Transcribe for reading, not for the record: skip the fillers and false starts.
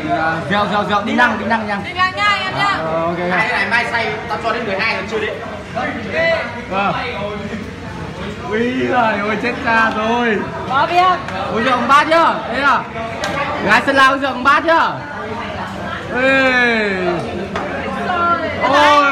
rượu đi năng nha. Đi năng nha anh em nha. Ok. Cái này mai say tao cho đến 12 rồi chưa đến. Vâng. Ui giời ơi chết cha rồi. Có biết. Uống rượu ông bát chưa? Thế à? Gái Sơn La uống rượu ông bát chưa? Ê. Ôi